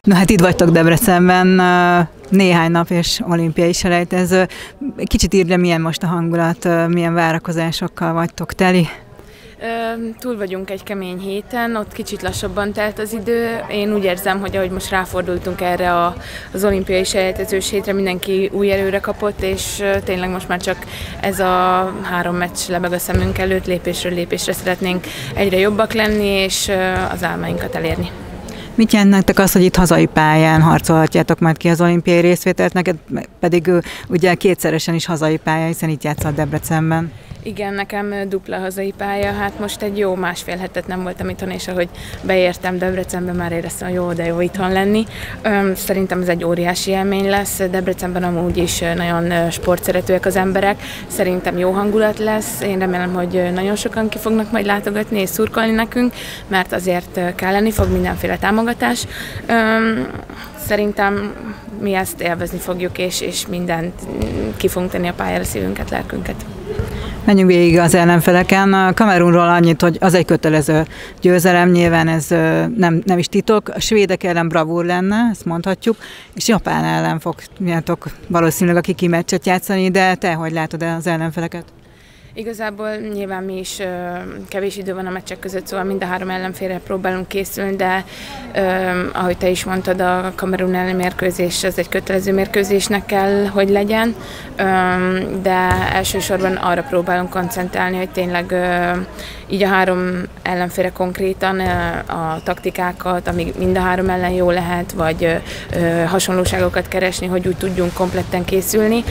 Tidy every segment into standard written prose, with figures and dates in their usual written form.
Na hát itt vagytok Debrecenben, néhány nap és olimpiai selejtező. Kicsit írd le, milyen most a hangulat, milyen várakozásokkal vagytok teli? Túl vagyunk egy kemény héten, ott kicsit lassabban telt az idő. Én úgy érzem, hogy ahogy most ráfordultunk erre az olimpiai selejtezős hétre, mindenki új erőre kapott, és tényleg most már csak ez a 3 meccs lebeg a szemünk előtt, lépésről lépésre szeretnénk egyre jobbak lenni, és az álmainkat elérni. Mit jelent nektek az, hogy itt hazai pályán harcolhatjátok majd ki az olimpiai részvételt, neked pedig ugye kétszeresen is hazai pálya, hiszen itt játszol Debrecenben? Igen, nekem dupla hazai pálya, hát most egy jó másfél hetet nem voltam itthon, és ahogy beértem Debrecenbe, már éreztem, hogy jó itthon lenni. Szerintem ez egy óriási élmény lesz, Debrecenben amúgy is nagyon sportszeretőek az emberek, szerintem jó hangulat lesz, én remélem, hogy nagyon sokan ki fognak majd látogatni és szurkolni nekünk, mert azért kelleni fog mindenféle támogatás. Szerintem mi ezt élvezni fogjuk, és mindent ki fogunk tenni a pályára, szívünket, lelkünket. Menjünk végig az ellenfeleken. A Kamerunról annyit, hogy az egy kötelező győzelem, nyilván ez nem is titok. A svédek ellen bravúr lenne, ezt mondhatjuk, és Japán ellen fogjátok valószínűleg a kiki meccset játszani, de te hogy látod az ellenfeleket? Igazából nyilván mi is kevés idő van a meccsek között, szóval mind a 3 ellenfélre próbálunk készülni, de ahogy te is mondtad, a Kamerun elleni mérkőzés az egy kötelező mérkőzésnek kell, hogy legyen, de elsősorban arra próbálunk koncentrálni, hogy tényleg így a 3 ellenfélre konkrétan a taktikákat, amíg mind a 3 ellen jó lehet, vagy hasonlóságokat keresni, hogy úgy tudjunk kompletten készülni.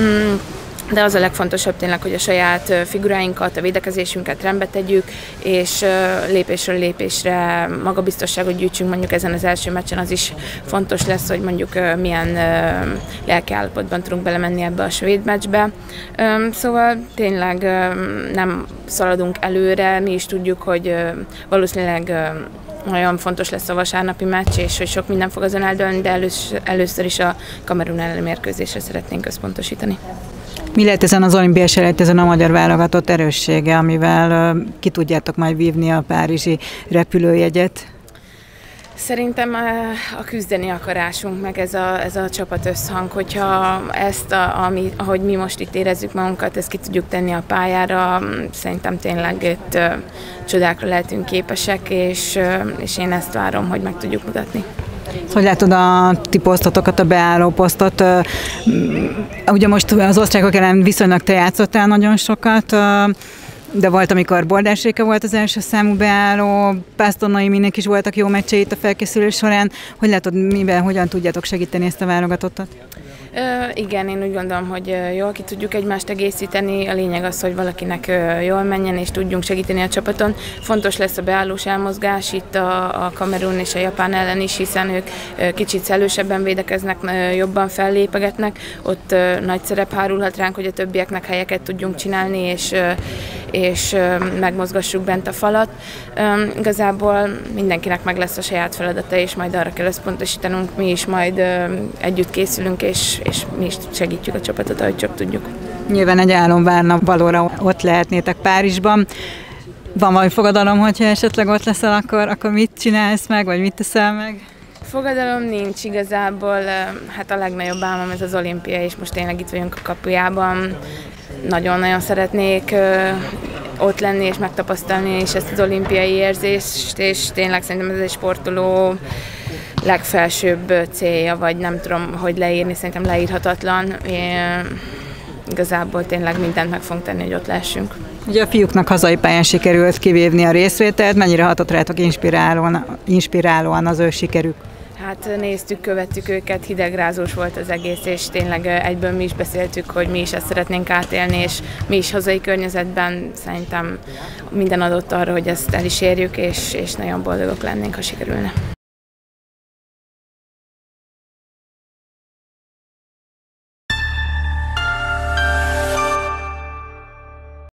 De az a legfontosabb tényleg, hogy a saját figuráinkat, a védekezésünket rendbe tegyük, és lépésről lépésre magabiztosságot gyűjtsünk, mondjuk ezen az első meccsen az is fontos lesz, hogy mondjuk milyen lelkiállapotban tudunk belemenni ebbe a svéd meccsbe. Szóval tényleg nem szaladunk előre, mi is tudjuk, hogy valószínűleg nagyon fontos lesz a vasárnapi meccs, és hogy sok minden fog azon eldőlni, de először is a Kamerun elleni mérkőzésre szeretnénk összpontosítani. Mi lehet ezen az olimpiai selejtezőn a magyar válogatott erőssége, amivel ki tudjátok majd vívni a párizsi repülőjegyet? Szerintem a küzdeni akarásunk, meg ez a csapat összhang, hogyha ezt, ahogy mi most itt érezzük magunkat, ezt ki tudjuk tenni a pályára, szerintem tényleg itt csodákra lehetünk képesek, és én ezt várom, hogy meg tudjuk mutatni. Hogy látod a ti posztotokat, a beálló posztot? Ugye most az osztrákok ellen viszonylag te játszottál nagyon sokat, de volt, amikor Bordás Réka volt az első számú beálló, Pásztor Noéminek is voltak jó meccsei itt a felkészülés során. Hogy látod, mivel, hogyan tudjátok segíteni ezt a válogatottat? Igen, én úgy gondolom, hogy jól ki tudjuk egymást egészíteni. A lényeg az, hogy valakinek jól menjen, és tudjunk segíteni a csapaton. Fontos lesz a beállós elmozgás itt a Kamerun és a Japán ellen is, hiszen ők kicsit szellősebben védekeznek, jobban fellépegetnek. Ott nagy szerep hárulhat ránk, hogy a többieknek helyeket tudjunk csinálni, és megmozgassuk bent a falat. Igazából mindenkinek meg lesz a saját feladata, és majd arra kell összpontosítanunk. Mi is majd együtt készülünk, és mi is segítjük a csapatot, ahogy csak tudjuk. Nyilván egy álom várna valóra, ott lehetnétek Párizsban. Van valami fogadalom, hogyha esetleg ott leszel, akkor mit csinálsz meg, vagy mit teszel meg? Fogadalom nincs igazából, hát a legnagyobb álmom ez az olimpia, és most tényleg itt vagyunk a kapujában. Nagyon-nagyon szeretnék ott lenni és megtapasztalni és ezt az olimpiai érzést, és tényleg szerintem ez egy sportoló legfelsőbb célja, vagy nem tudom, hogy leírni, szerintem leírhatatlan. Igazából tényleg mindent meg fogunk tenni, hogy ott lehessünk. Ugye a fiúknak hazai pályán sikerült kivívni a részvételt, mennyire hatott rátok inspirálóan az ő sikerük? Hát néztük, követtük őket, hidegrázós volt az egész, és tényleg egyből mi is beszéltük, hogy mi is ezt szeretnénk átélni, és mi is hazai környezetben szerintem minden adott arra, hogy ezt el is érjük, és nagyon boldogok lennénk, ha sikerülne.